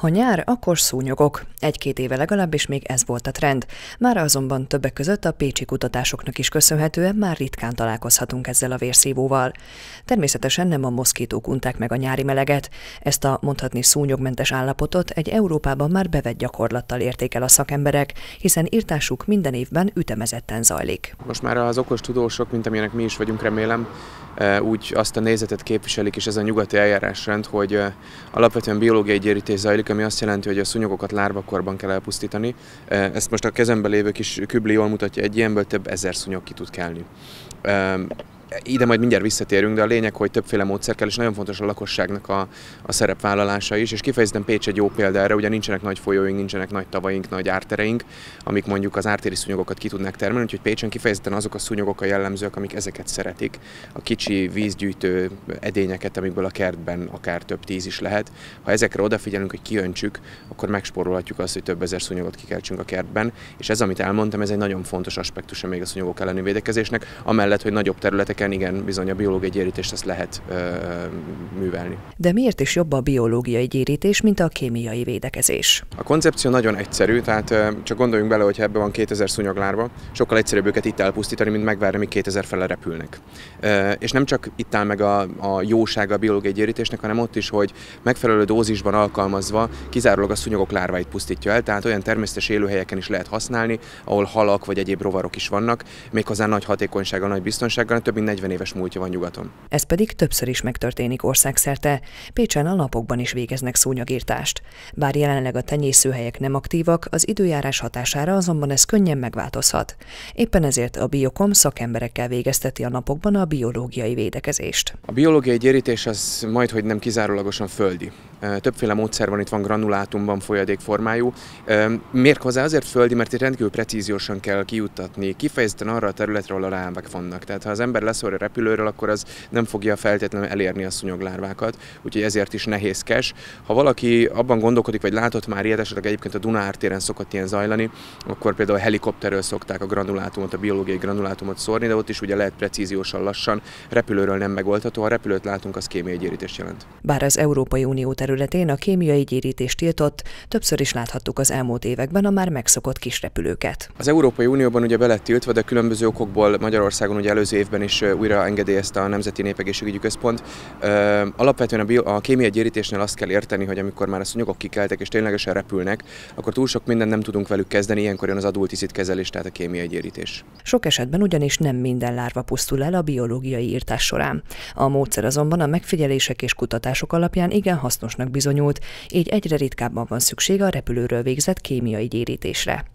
Ha nyár, akkor szúnyogok. Egy-két éve legalábbis még ez volt a trend. Mára azonban többek között a pécsi kutatásoknak is köszönhetően már ritkán találkozhatunk ezzel a vérszívóval. Természetesen nem a moszkitók unták meg a nyári meleget. Ezt a mondhatni szúnyogmentes állapotot egy Európában már bevett gyakorlattal érték el a szakemberek, hiszen irtásuk minden évben ütemezetten zajlik. Most már az okos tudósok, mint amilyenek mi is vagyunk, remélem, úgy azt a nézetet képviselik, és ez a nyugati eljárásrend, hogy alapvetően biológiai gyérítés zajlik, ami azt jelenti, hogy a szúnyogokat lárvakorban kell elpusztítani. Ezt most a kezemben lévő kis kübli jól mutatja, egy ilyenből több ezer szúnyog ki tud kelni. Ide majd mindjárt visszatérünk, de a lényeg, hogy többféle módszer kell, és nagyon fontos a lakosságnak a szerepvállalása is, és kifejezetten Pécs egy jó példa erre, ugye nincsenek nagy folyóink, nincsenek nagy tavaink, nagy ártereink, amik mondjuk az ártéri szúnyogokat ki tudnák termelni, úgyhogy Pécsen kifejezetten azok a szúnyogok a jellemzők, amik ezeket szeretik, a kicsi vízgyűjtő edényeket, amikből a kertben akár több 10 is lehet. Ha ezekre odafigyelünk, hogy kiöntsük, akkor megspórolhatjuk azt, hogy több ezer szúnyogot kikeltsünk a kertben, és ez, amit elmondtam, ez egy nagyon fontos aspektusa még a szúnyogok elleni védekezésnek, amellett, hogy nagyobb területeken igen, bizony a biológiai gyérítést ezt lehet művelni. De miért is jobb a biológiai gyérítés, mint a kémiai védekezés? A koncepció nagyon egyszerű, tehát csak gondoljunk bele, hogy ebben van 2000 szúnyoglárva, sokkal egyszerűbb őket itt elpusztítani, mint megvárni, míg 2000 fele repülnek. És nem csak itt áll meg a jósága a biológiai gyérítésnek, hanem ott is, hogy megfelelő dózisban alkalmazva kizárólag a szúnyogok lárváit pusztítja el, tehát olyan természetes élőhelyeken is lehet használni, ahol halak vagy egyéb rovarok is vannak, méghozzá nagy hatékonysággal, nagy biztonsággal, több mint 40 éves múltja van nyugaton. Ez pedig többször is megtörténik országszerte. Pécsen a napokban is végeznek szúnyogirtást. Bár jelenleg a tenyészőhelyek nem aktívak, az időjárás hatására azonban ez könnyen megváltozhat. Éppen ezért a Biokom szakemberekkel végezteti a napokban a biológiai védekezést. A biológiai gyérítés az majdhogy nem kizárólagosan földi. Többféle módszer van, itt van granulátumban, folyadékformájú. Méghozzá azért földi, mert itt rendkívül precíziósan kell kijuttatni, kifejezetten arra a területre, ahol a lárvák vannak. Tehát ha az ember leszorul a repülőről, akkor az nem fogja feltétlenül elérni a szúnyoglárvákat, úgyhogy ezért is nehézkes. Ha valaki abban gondolkodik, vagy látott már ilyet, esetleg egyébként a Duna ártéren szokott ilyen zajlani, akkor például a helikopterről szokták a granulátumot, a biológiai granulátumot szórni, de ott is ugye lehet precíziósan lassan, repülőről nem megoldható, ha repülőt látunk, az kémiai gyérítést jelent. Bár az Európai Unió területén a kémiai gyérítést tiltott, többször is láthattuk az elmúlt években a már megszokott kisrepülőket. Az Európai Unióban ugye be lett tiltva, de különböző okokból Magyarországon ugye előző évben is újra engedélyezte a Nemzeti Népegészségügyi Központ. Alapvetően a kémiai gyérítésnél azt kell érteni, hogy amikor már a szúnyogok kikeltek és ténylegesen repülnek, akkor túl sok mindent nem tudunk velük kezdeni, ilyenkor jön az adulticid kezelés, tehát a kémiai gyérítés. Sok esetben ugyanis nem minden lárva pusztul el a biológiai írtás során. A módszer azonban a megfigyelések és kutatások alapján igen hasznosnak bizonyult, így egyre ritkábban van szükség a repülőről végzett kémiai gyérítésre.